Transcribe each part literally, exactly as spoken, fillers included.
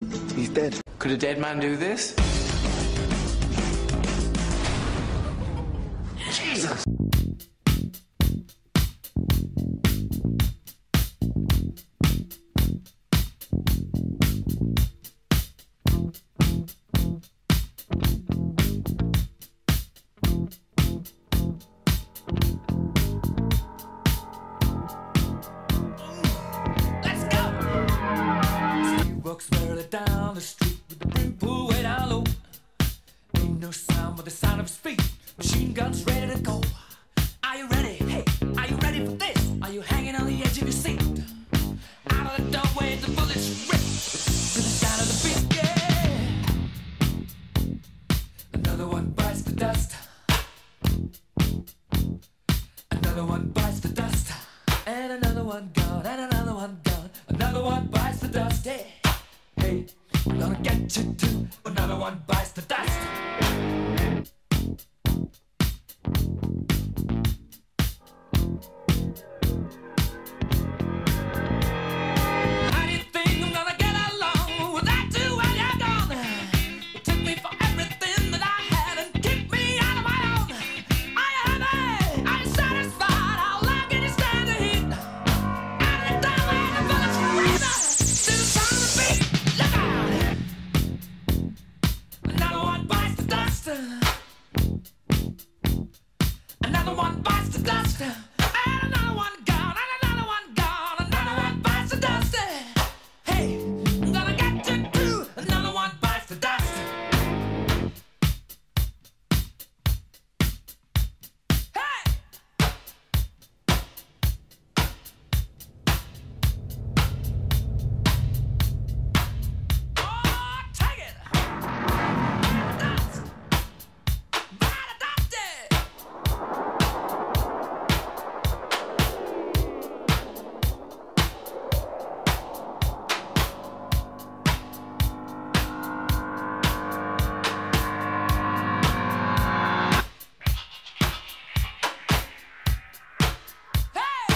He's dead. Could a dead man do this? Jesus! Walks merrily down the street with the brim pulled way down low. Ain't no sound but the sound of his feet. Machine guns ready to go. Are you ready? Hey, are you ready for this? Are you hanging on the edge of your seat? Out of the doorway, the bullets rip to the sound of the beat. Yeah. Another one bites the dust. Another one bites the dust. And another one gone. And another one gone. Another one bites the dust. Yeah. Hey, I'm gonna get you too. Another one bites the dust. How do you think I'm gonna get along without you when you're gone? You took me for everything that I had and kicked me out of my own. Are you happy? Are you satisfied? How long can you stand the heat? Out of the doorway, the bullets razor to the sound of the beat. Look out! Another one bites the dust. Another one bites the dust. And another one gone. And another one gone. Another one bites the dust. Hey, I'm gonna get you too. Another one bites the dust. Hey! Oh, take it! Dust! By the dust! Hey!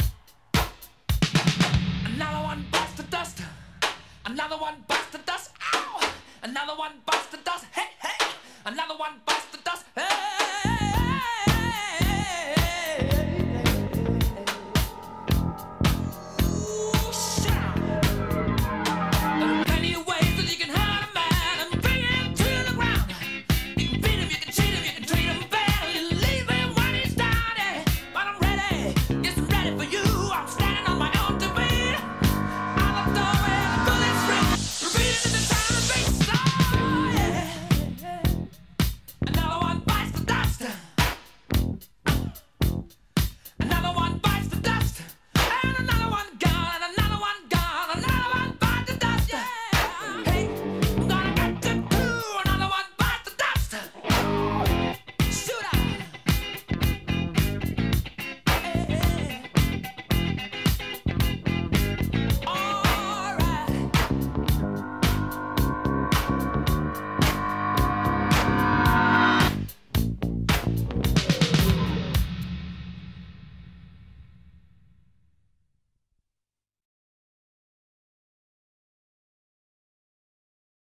Another one bites the dust. Another one bites the dust. Ow! Another one bites the dust. Hey, hey! Another one bites the dust. Hey!